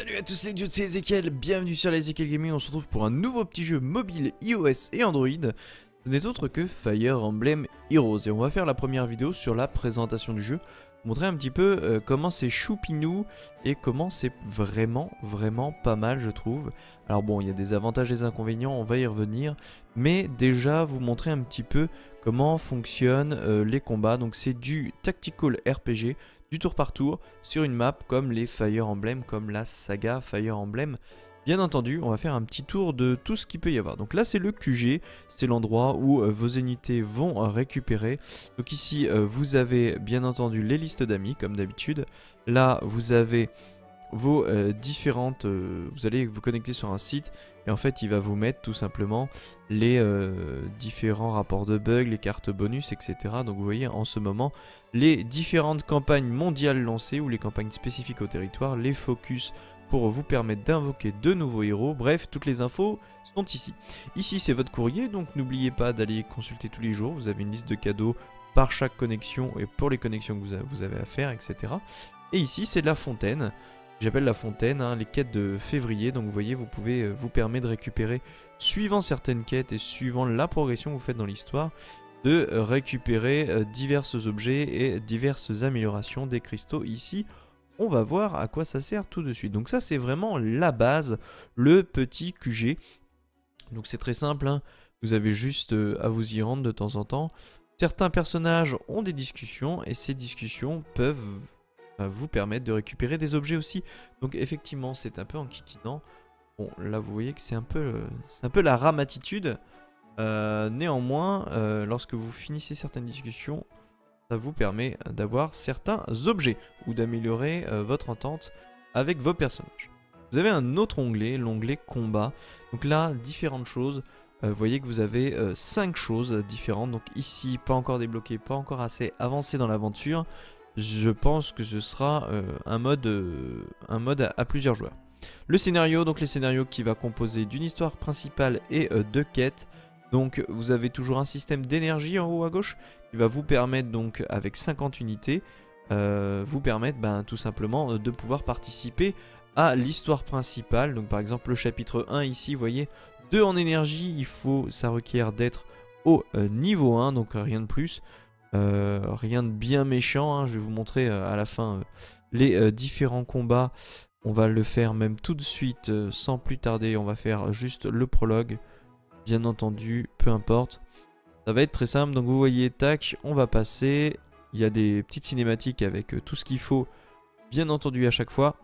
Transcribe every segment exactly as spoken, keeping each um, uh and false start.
Salut à tous les dudes, c'est Ezekiel, bienvenue sur Ezekiel Gaming. On se retrouve pour un nouveau petit jeu mobile iOS et Android. Ce n'est autre que Fire Emblem Heroes. Et on va faire la première vidéo sur la présentation du jeu, montrer un petit peu euh, comment c'est choupinou et comment c'est vraiment, vraiment pas mal, je trouve. Alors bon, il y a des avantages et des inconvénients, on va y revenir. Mais déjà, vous montrer un petit peu comment fonctionnent euh, les combats. Donc c'est du tactical R P G, du tour par tour, sur une map comme les Fire Emblem, comme la saga Fire Emblem. Bien entendu, on va faire un petit tour de tout ce qu'il peut y avoir. Donc là, c'est le Q G, c'est l'endroit où euh, vos unités vont euh, récupérer. Donc ici, euh, vous avez bien entendu les listes d'amis, comme d'habitude. Là, vous avez vos euh, différentes... Euh, vous allez vous connecter sur un site, et en fait, il va vous mettre tout simplement les euh, différents rapports de bugs, les cartes bonus, et cetera. Donc vous voyez, en ce moment, les différentes campagnes mondiales lancées, ou les campagnes spécifiques au territoire, les focus pour vous permettre d'invoquer de nouveaux héros. Bref, toutes les infos sont ici. Ici, c'est votre courrier, donc n'oubliez pas d'aller consulter tous les jours. Vous avez une liste de cadeaux par chaque connexion et pour les connexions que vous avez à faire, et cetera. Et ici, c'est la fontaine. J'appelle la fontaine, hein, les quêtes de février. Donc vous voyez, vous pouvez euh, vous permettre de récupérer, suivant certaines quêtes et suivant la progression que vous faites dans l'histoire, de euh, récupérer euh, divers objets et diverses améliorations des cristaux ici. On va voir à quoi ça sert tout de suite. Donc ça, c'est vraiment la base, le petit Q G. Donc c'est très simple, hein. Vous avez juste euh, à vous y rendre de temps en temps. Certains personnages ont des discussions et ces discussions peuvent euh, vous permettre de récupérer des objets aussi. Donc effectivement, c'est un peu enquiquinant. Bon, là vous voyez que c'est un peu, euh, c'est un peu la ramatitude. Euh, néanmoins, euh, lorsque vous finissez certaines discussions, ça vous permet d'avoir certains objets ou d'améliorer euh, votre entente avec vos personnages. Vous avez un autre onglet, l'onglet combat. Donc là, différentes choses. Euh, vous voyez que vous avez euh, cinq choses différentes. Donc ici, pas encore débloqué, pas encore assez avancé dans l'aventure. Je pense que ce sera euh, un mode, euh, un mode à, à plusieurs joueurs. Le scénario, donc les scénarios qui va composer d'une histoire principale et euh, de quêtes. Donc vous avez toujours un système d'énergie en haut à gauche qui va vous permettre, donc avec cinquante unités, euh, vous permettre ben, tout simplement de pouvoir participer à l'histoire principale. Donc par exemple le chapitre un ici, vous voyez, deux en énergie, il faut, ça requiert d'être au euh, niveau un, donc rien de plus, euh, rien de bien méchant, hein. Je vais vous montrer euh, à la fin euh, les euh, différents combats. On va le faire même tout de suite, euh, sans plus tarder, on va faire juste le prologue. Bien entendu, peu importe. Ça va être très simple. Donc vous voyez, tac, on va passer. Il y a des petites cinématiques avec euh, tout ce qu'il faut, bien entendu, à chaque fois.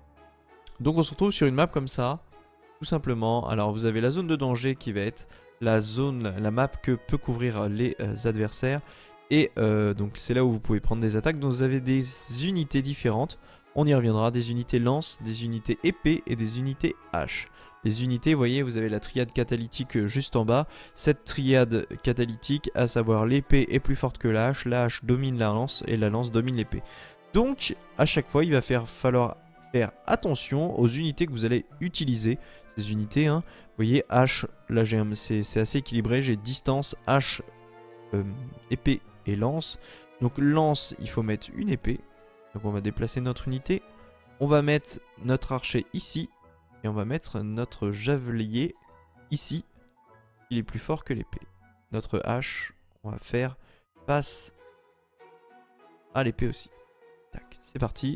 Donc on se retrouve sur une map comme ça, tout simplement. Alors vous avez la zone de danger qui va être la zone, la map que peut couvrir les euh, adversaires. Et euh, donc c'est là où vous pouvez prendre des attaques. Donc vous avez des unités différentes. On y reviendra. Des unités lance, des unités épée et des unités hache. Les unités, vous voyez, vous avez la triade catalytique juste en bas. Cette triade catalytique, à savoir l'épée est plus forte que la hache, la hache domine la lance et la lance domine l'épée. Donc, à chaque fois, il va faire, falloir faire attention aux unités que vous allez utiliser. Ces unités, hein, vous voyez, hache, là c'est assez équilibré, j'ai distance, hache, euh, épée et lance. Donc lance, il faut mettre une épée. Donc on va déplacer notre unité. On va mettre notre archer ici. Et on va mettre notre javelier ici. Il est plus fort que l'épée. Notre hache, on va faire face à l'épée aussi. Tac, c'est parti.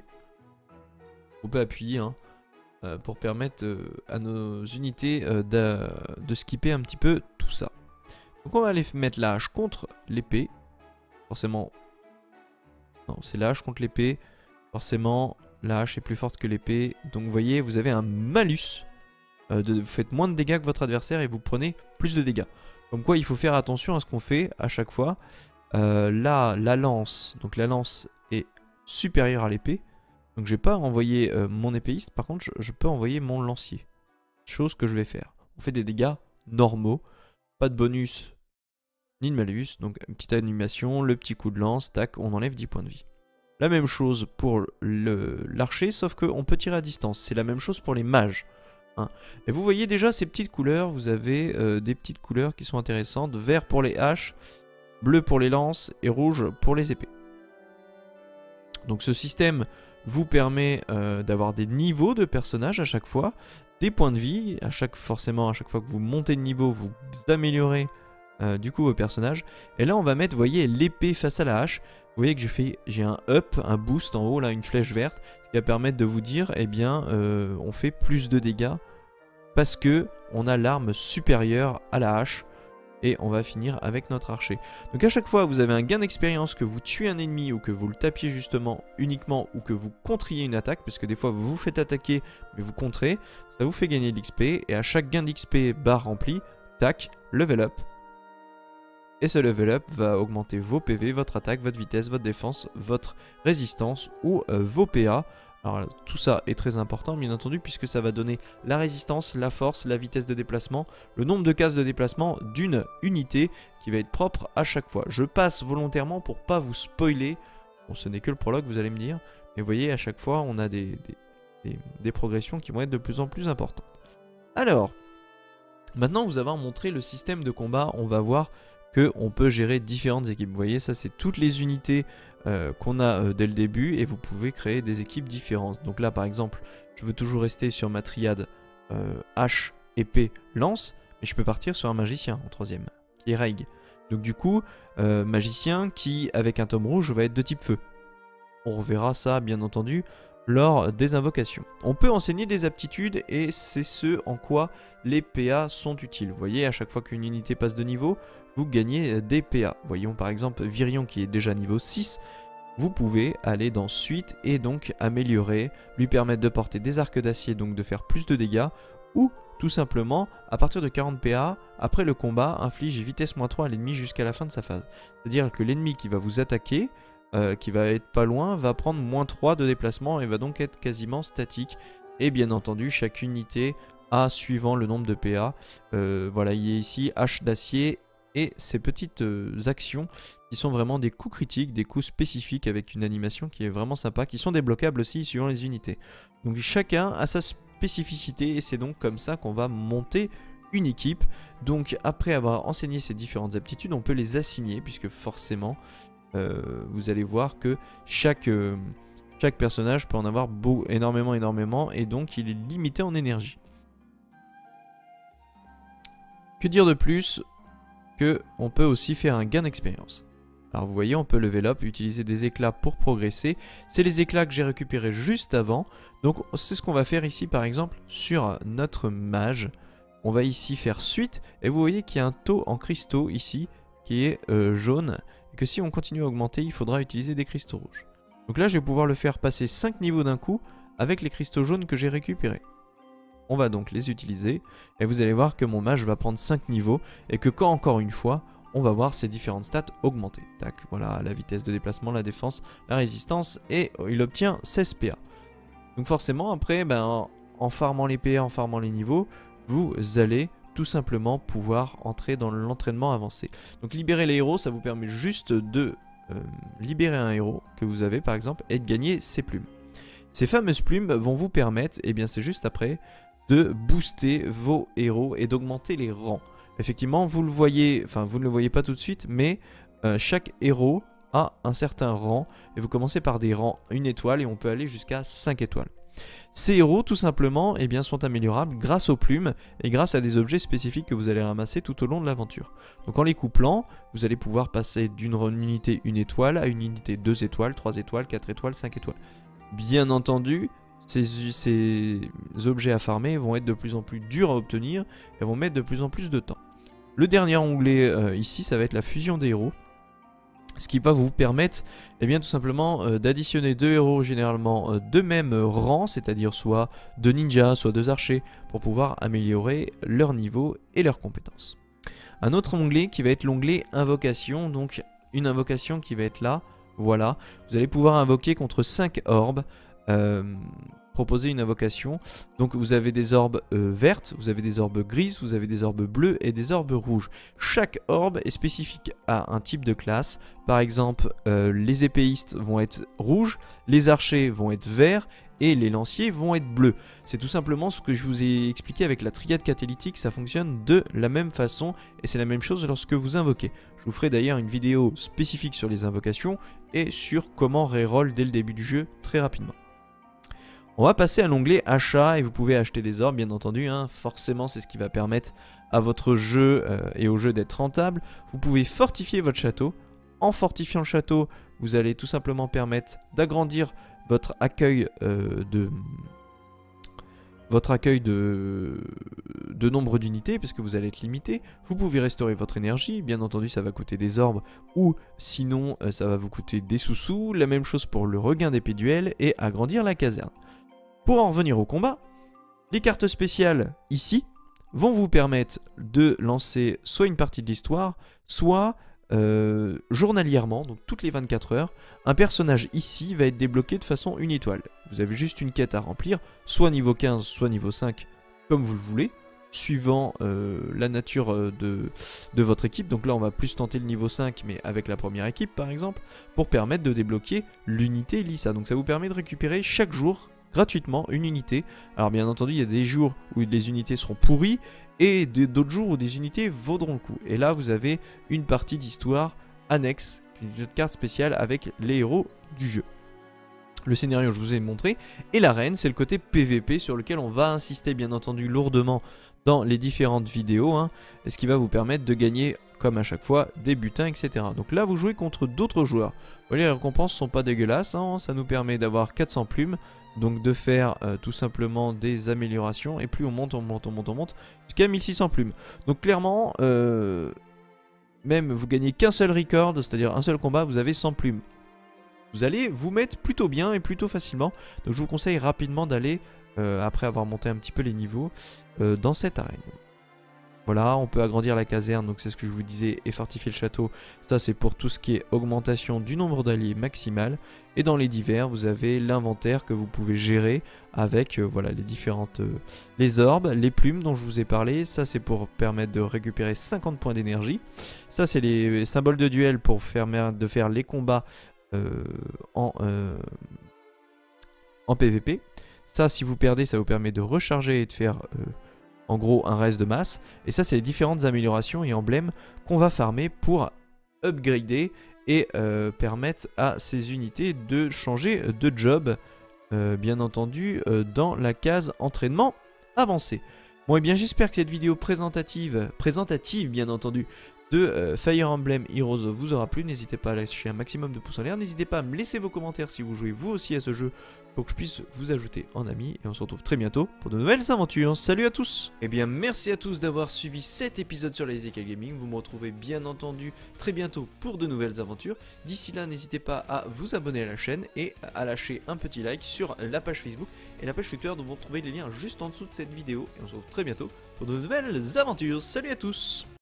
On peut appuyer hein, euh, pour permettre euh, à nos unités euh, de, de skipper un petit peu tout ça. Donc on va aller mettre la hache contre l'épée. Forcément, non, c'est la hache contre l'épée. Forcément, la hache est plus forte que l'épée. Donc vous voyez, vous avez un malus. Euh, de, vous faites moins de dégâts que votre adversaire et vous prenez plus de dégâts. Comme quoi, il faut faire attention à ce qu'on fait à chaque fois. Euh, là, la lance, donc la lance est supérieure à l'épée. Donc je vais pas envoyer euh, mon épéiste. Par contre, je, je peux envoyer mon lancier. Chose que je vais faire. On fait des dégâts normaux. Pas de bonus ni de malus. Donc une petite animation, le petit coup de lance. Tac, on enlève dix points de vie. La même chose pour l'archer, sauf qu'on peut tirer à distance. C'est la même chose pour les mages. Hein. Et vous voyez déjà ces petites couleurs. Vous avez euh, des petites couleurs qui sont intéressantes. Vert pour les haches, bleu pour les lances et rouge pour les épées. Donc ce système vous permet euh, d'avoir des niveaux de personnages à chaque fois, des points de vie, à chaque, forcément à chaque fois que vous montez de niveau, vous améliorez euh, du coup vos personnages. Et là on va mettre, vous voyez, l'épée face à la hache. Vous voyez que je fais, j'ai un up, un boost en haut, là, une flèche verte, ce qui va permettre de vous dire, eh bien, euh, on fait plus de dégâts parce que on a l'arme supérieure à la hache. Et on va finir avec notre archer. Donc à chaque fois vous avez un gain d'expérience, que vous tuez un ennemi ou que vous le tapiez justement uniquement ou que vous contriez une attaque, parce que des fois vous vous faites attaquer mais vous contrez, ça vous fait gagner de l'X P et à chaque gain d'X P barre rempli, tac, level up. Et ce level up va augmenter vos P V, votre attaque, votre vitesse, votre défense, votre résistance ou euh, vos P A. Alors tout ça est très important bien entendu puisque ça va donner la résistance, la force, la vitesse de déplacement, le nombre de cases de déplacement d'une unité qui va être propre à chaque fois. Je passe volontairement pour pas vous spoiler, bon ce n'est que le prologue vous allez me dire, mais vous voyez à chaque fois on a des, des, des, des progressions qui vont être de plus en plus importantes. Alors, maintenant vous avoir montré le système de combat, on va voir qu'on peut gérer différentes équipes. Vous voyez ça c'est toutes les unités Euh, qu'on a euh, dès le début et vous pouvez créer des équipes différentes. Donc là par exemple je veux toujours rester sur ma triade euh, hache, épée, lance, mais je peux partir sur un magicien en troisième qui est Raig. Donc du coup euh, magicien qui avec un tome rouge va être de type feu. On reverra ça bien entendu lors des invocations. On peut enseigner des aptitudes et c'est ce en quoi les P A sont utiles. Vous voyez à chaque fois qu'une unité passe de niveau vous gagnez des P A. Voyons par exemple Virion qui est déjà niveau six. Vous pouvez aller dans Suite et donc améliorer, lui permettre de porter des arcs d'acier, donc de faire plus de dégâts, ou tout simplement, à partir de quarante P A, après le combat, inflige vitesse moins trois à l'ennemi jusqu'à la fin de sa phase. C'est-à-dire que l'ennemi qui va vous attaquer, euh, qui va être pas loin, va prendre moins trois de déplacement et va donc être quasiment statique. Et bien entendu, chaque unité a, suivant le nombre de P A, euh, voilà, il y a ici hache d'acier et ces petites euh, actions qui sont vraiment des coups critiques, des coups spécifiques avec une animation qui est vraiment sympa, qui sont débloquables aussi suivant les unités. Donc chacun a sa spécificité et c'est donc comme ça qu'on va monter une équipe. Donc après avoir enseigné ces différentes aptitudes, on peut les assigner puisque forcément euh, vous allez voir que chaque, euh, chaque personnage peut en avoir beau, énormément énormément et donc il est limité en énergie. Que dire de plus que on peut aussi faire un gain d'expérience. Alors vous voyez on peut level up, utiliser des éclats pour progresser. C'est les éclats que j'ai récupérés juste avant. Donc c'est ce qu'on va faire ici par exemple sur notre mage. On va ici faire suite et vous voyez qu'il y a un taux en cristaux ici qui est euh, jaune. Et que si on continue à augmenter il faudra utiliser des cristaux rouges. Donc là je vais pouvoir le faire passer cinq niveaux d'un coup avec les cristaux jaunes que j'ai récupérés. On va donc les utiliser et vous allez voir que mon mage va prendre cinq niveaux et que quand encore une fois on va voir ses différentes stats augmenter. Tac, voilà la vitesse de déplacement, la défense, la résistance et il obtient seize P A. Donc forcément après ben, en farmant les P A, en farmant les niveaux, vous allez tout simplement pouvoir entrer dans l'entraînement avancé. Donc libérer les héros ça vous permet juste de euh, libérer un héros que vous avez par exemple et de gagner ses plumes. Ces fameuses plumes vont vous permettre, et eh bien c'est juste après, de booster vos héros et d'augmenter les rangs. Effectivement, vous le voyez, enfin vous ne le voyez pas tout de suite, mais euh, chaque héros a un certain rang. Et vous commencez par des rangs une étoile et on peut aller jusqu'à cinq étoiles. Ces héros, tout simplement, eh bien, sont améliorables grâce aux plumes et grâce à des objets spécifiques que vous allez ramasser tout au long de l'aventure. Donc en les couplant, vous allez pouvoir passer d'une unité une étoile à une unité deux étoiles, trois étoiles, quatre étoiles, cinq étoiles. Bien entendu, Ces, ces objets à farmer vont être de plus en plus durs à obtenir et vont mettre de plus en plus de temps. Le dernier onglet euh, ici, ça va être la fusion des héros. Ce qui va vous permettre eh bien, tout simplement euh, d'additionner deux héros généralement euh, de même rang, c'est-à-dire soit deux ninjas, soit deux archers, pour pouvoir améliorer leur niveau et leurs compétences. Un autre onglet qui va être l'onglet invocation, donc une invocation qui va être là, voilà. Vous allez pouvoir invoquer contre cinq orbes. Euh, proposer une invocation. Donc vous avez des orbes euh, vertes, vous avez des orbes grises, vous avez des orbes bleues et des orbes rouges. Chaque orbe est spécifique à un type de classe. Par exemple, euh, les épéistes vont être rouges, les archers vont être verts et les lanciers vont être bleus. C'est tout simplement ce que je vous ai expliqué avec la triade catalytique, ça fonctionne de la même façon et c'est la même chose lorsque vous invoquez. Je vous ferai d'ailleurs une vidéo spécifique sur les invocations et sur comment reroll dès le début du jeu très rapidement. On va passer à l'onglet achat et vous pouvez acheter des orbes bien entendu, hein. Forcément c'est ce qui va permettre à votre jeu euh, et au jeu d'être rentable. Vous pouvez fortifier votre château. En fortifiant le château, vous allez tout simplement permettre d'agrandir votre accueil euh, de... votre accueil de, de nombre d'unités, puisque vous allez être limité. Vous pouvez restaurer votre énergie, bien entendu ça va coûter des orbes, ou sinon euh, ça va vous coûter des sous-sous. La même chose pour le regain d'épée duel et agrandir la caserne. Pour en revenir au combat, les cartes spéciales ici vont vous permettre de lancer soit une partie de l'histoire, soit euh, journalièrement, donc toutes les vingt-quatre heures, un personnage ici va être débloqué de façon une étoile. Vous avez juste une quête à remplir, soit niveau quinze, soit niveau cinq, comme vous le voulez, suivant euh, la nature de, de votre équipe. Donc là on va plus tenter le niveau cinq, mais avec la première équipe par exemple, pour permettre de débloquer l'unité Lisa. Donc ça vous permet de récupérer chaque jour gratuitement une unité. Alors bien entendu il y a des jours où les unités seront pourries et d'autres jours où des unités vaudront le coup. Et là vous avez une partie d'histoire annexe, une carte spéciale avec les héros du jeu. Le scénario je vous ai montré, et l'arène c'est le côté P V P sur lequel on va insister bien entendu lourdement dans les différentes vidéos, hein, et ce qui va vous permettre de gagner comme à chaque fois des butins, et cetera. Donc là vous jouez contre d'autres joueurs. Vous voyez, les récompenses sont pas dégueulasses, hein, ça nous permet d'avoir quatre cents plumes, donc de faire euh, tout simplement des améliorations, et plus on monte, on monte, on monte, on monte, jusqu'à mille six cents plumes. Donc clairement, euh, même vous gagnez qu'un seul record, c'est-à-dire un seul combat, vous avez cent plumes. Vous allez vous mettre plutôt bien et plutôt facilement. Donc je vous conseille rapidement d'aller, euh, après avoir monté un petit peu les niveaux, euh, dans cette arène. Voilà, on peut agrandir la caserne, donc c'est ce que je vous disais, et fortifier le château. Ça c'est pour tout ce qui est augmentation du nombre d'alliés maximal. Et dans les divers, vous avez l'inventaire que vous pouvez gérer avec euh, voilà, les différentes... Euh, les orbes, les plumes dont je vous ai parlé. Ça c'est pour permettre de récupérer cinquante points d'énergie. Ça c'est les symboles de duel pour faire, de faire les combats euh, en, euh, en P V P. Ça si vous perdez, ça vous permet de recharger et de faire... Euh, en gros un reste de masse, et ça c'est les différentes améliorations et emblèmes qu'on va farmer pour upgrader et euh, permettre à ces unités de changer de job, euh, bien entendu euh, dans la case entraînement avancé. Bon et bien j'espère que cette vidéo présentative, présentative bien entendu, de euh, Fire Emblem Heroes vous aura plu. N'hésitez pas à lâcher un maximum de pouces en l'air, n'hésitez pas à me laisser vos commentaires si vous jouez vous aussi à ce jeu, pour que je puisse vous ajouter en ami, et on se retrouve très bientôt pour de nouvelles aventures. Salut à tous. Et bien merci à tous d'avoir suivi cet épisode sur les Ezekiel Gaming. Vous me retrouvez bien entendu très bientôt pour de nouvelles aventures. D'ici là n'hésitez pas à vous abonner à la chaîne et à lâcher un petit like sur la page Facebook et la page Twitter dont vous retrouvez les liens juste en dessous de cette vidéo. Et on se retrouve très bientôt pour de nouvelles aventures. Salut à tous.